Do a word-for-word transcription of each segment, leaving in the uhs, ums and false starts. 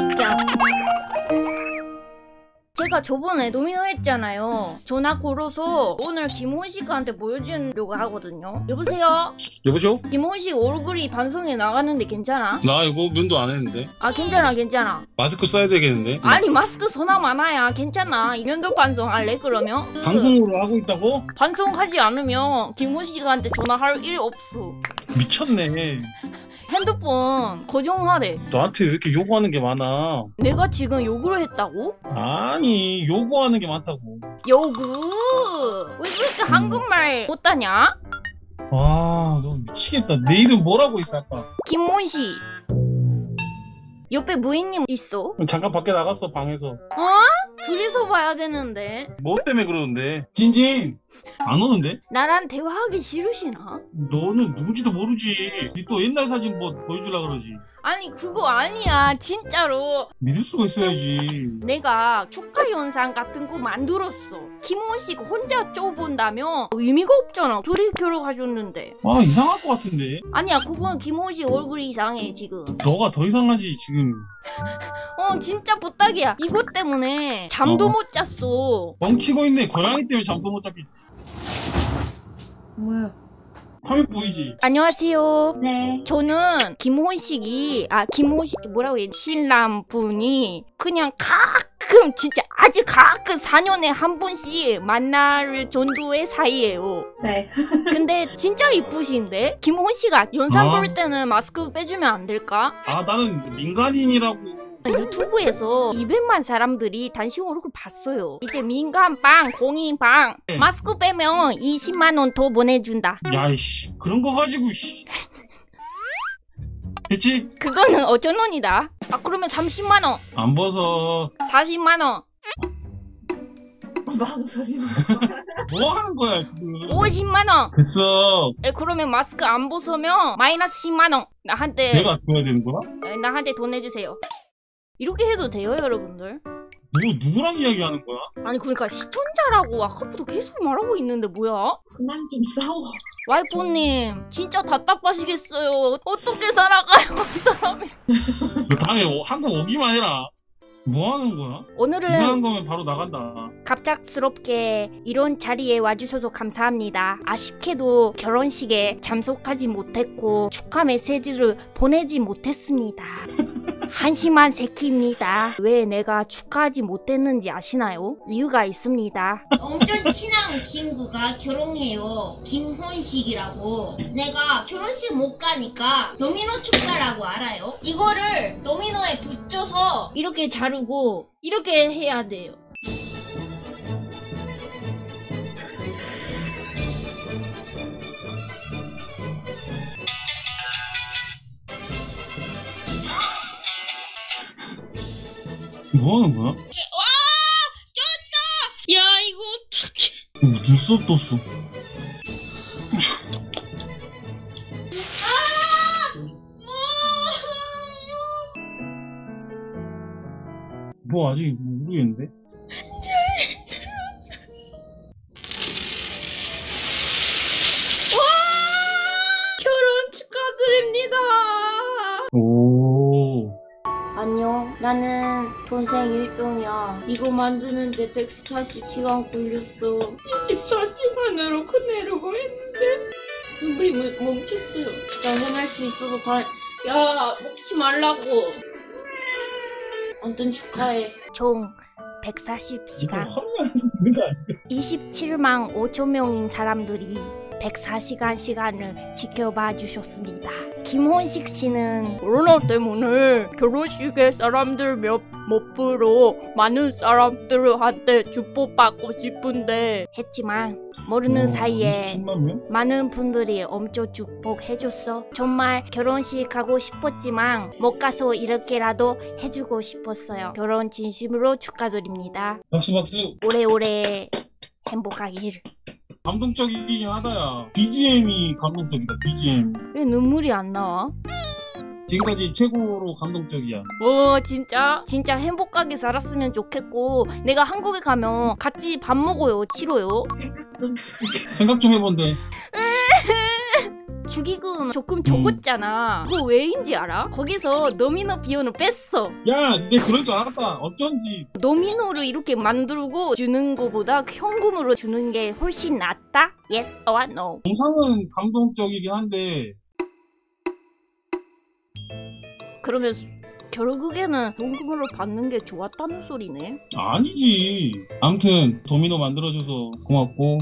새끼야. 제가 저번에 노미노 했잖아요. 전화 걸어서 오늘 김혼식한테 보여주려고 하거든요. 여보세요? 여보세요? 김혼식 얼굴이 방송에 나가는데 괜찮아? 나 이거 면도 안 했는데. 아 괜찮아 괜찮아. 마스크 써야 되겠는데. 아니 마스크 써나 마나야 괜찮아. 면도 방송 할래 그러면? 방송으로 하고 있다고? 방송하지 않으면 김혼식한테 전화할 일이 없어. 미쳤네. 핸드폰 고정하래. 너한테 왜 이렇게 요구하는 게 많아? 내가 지금 요구를 했다고? 아니 요구하는 게 많다고. 요구? 왜 그렇게 음. 한국말 못하냐? 아, 너 미치겠다. 내 이름 뭐라고 있어 아까? 김혼식. 옆에 무인님 있어? 잠깐 밖에 나갔어 방에서. 어? 둘이서 봐야 되는데. 뭐 때문에 그러는데? 진진 안 오는데? 나랑 대화하기 싫으시나? 너는 누군지도 모르지. 니 또 옛날 사진 뭐 보여주려 그러지. 아니 그거 아니야 진짜로. 믿을 수가 있어야지. 내가 축하 영상 같은 거 만들었어. 김혼식 혼자 쪄본다며 의미가 없잖아. 둘이 결혼하셨는데. 아 이상할 것 같은데. 아니야 그건 김혼식 얼굴이 이상해 지금. 너가 더 이상하지 지금. 어 진짜 부탁이야. 이것 때문에 잠도 어. 못 잤어. 멍치고 있네. 고양이 때문에 잠도 못 잤겠지. 뭐야? 화면 보이지? 안녕하세요. 네. 저는 김혼식이 아 김혼식 뭐라고 해 신랑분이 그냥 가끔 진짜 아주 가끔 사 년에 한 번씩 만날 정도의 사이예요. 네. 근데 진짜 이쁘신데? 김혼식아 영상 아. 볼 때는 마스크 빼주면 안 될까? 아 나는 민간인이라고. 유튜브에서 이백만 사람들이 당신 얼굴 봤어요. 이제 민간빵, 공인빵 네. 마스크 빼면 이십만 원 더 보내준다. 야이씨 그런 거 가지고 씨. 됐지? 그거는 오천 원이다. 아 그러면 삼십만 원, 안 벗어. 사십만 원, 뭐 하는 소리야? 뭐 하는 거야 지금? 오십만 원. 됐어. 에 그러면 마스크 안 벗으면 마이너스 십만 원. 나한테 내가 줘야 되는 거야? 에, 나한테 돈 내주세요. 이렇게 해도 돼요 여러분들? 누구 누구랑 이야기하는 거야? 아니 그러니까 시청자라고 아까부터 계속 말하고 있는데 뭐야? 그만 좀 싸워. 와이프님 진짜 답답하시겠어요. 어떻게 살아가요 이 사람이. 너 다음에 오- 한국 오기만 해라. 뭐 하는 거야? 이상한 오늘은 거면 바로 나간다. 갑작스럽게 이런 자리에 와주셔서 감사합니다. 아쉽게도 결혼식에 참석하지 못했고 축하 메시지를 보내지 못했습니다. 한심한 새끼입니다. 왜 내가 축하하지 못했는지 아시나요? 이유가 있습니다. 엄청 친한 친구가 결혼해요. 김혼식이라고. 내가 결혼식 못 가니까 노미노 축가라고 알아요? 이거를 노미노에 붙여서 이렇게 자르고 이렇게 해야 돼요. 뭐 하는 거야? 야 이거 어떡해. 어, 눈썹 떴어. 뭐 아직 모르겠는데? 결혼 축하드립니다. 오. 안녕. 나는 동생 율동이야. 이거 만드는데 백사십 시간 걸렸어. 이십사 시간으로 끝내려고 했는데 눈물이 멈- 멈췄어요. 당연할 수 있어서 다... 야 먹지 말라고. 아무튼 축하해. 총 백사십 이거 시간. 하루에 하는 거 아니야? 이십칠만 오천 명인 사람들이 백사 시간 시간을 지켜봐 주셨습니다. 김혼식 씨는 코로나 때문에 결혼식에 사람들 몇, 못 불러 많은 사람들한테 축복받고 싶은데 했지만 모르는 어, 사이에 이십칠만 명? 많은 분들이 엄청 축복해줬어. 정말 결혼식 가고 싶었지만 못 가서 이렇게라도 해주고 싶었어요. 결혼 진심으로 축하드립니다. 박수 박수. 오래오래 행복하길. 감동적이긴 하다야. 비지엠이 감동적이다. 비지엠. 왜 눈물이 안 나와? 지금까지 최고로 감동적이야. 오 진짜? 진짜 행복하게 살았으면 좋겠고 내가 한국에 가면 같이 밥 먹어요. 싫어요? 생각 좀 해본대. 축의금 조금 적었잖아. 그거 왜인지 알아? 거기서 노미노 비용을 뺐어. 야, 내 그럴 줄 알았다. 어쩐지. 노미노를 이렇게 만들고 주는 거보다 현금으로 주는 게 훨씬 낫다? Yes or no? 영상은 감동적이긴 한데 그러면 결국에는 현금으로 받는 게 좋았다는 소리네. 아니지. 아무튼 도미노 만들어줘서 고맙고.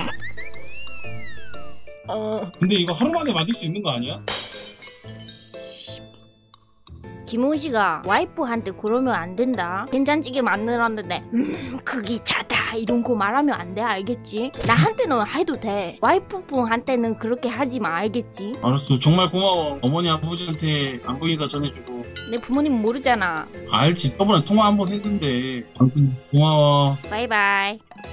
어... 근데 이거 하루 만에 만들 수 있는 거 아니야? 김호 씨가 와이프한테 그러면 안 된다. 된장찌개 만들었는데 음 크기 작다 이런 거 말하면 안 돼. 알겠지? 나한테는 해도 돼. 와이프분한테는 그렇게 하지 마. 알겠지? 알았어. 정말 고마워. 어머니 아버지한테 안부 인사 전해주고. 내 부모님 모르잖아. 알지. 저번에 통화 한 번 했는데. 아무튼 고마워. 바이바이.